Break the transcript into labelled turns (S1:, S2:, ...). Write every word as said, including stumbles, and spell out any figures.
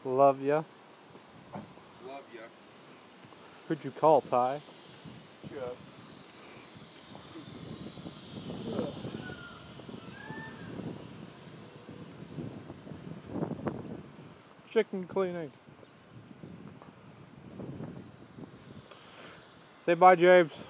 S1: Love ya.
S2: Love ya.
S1: Who'd you call, Ty?
S2: Chuck.
S1: Chicken cleaning. Say bye, James.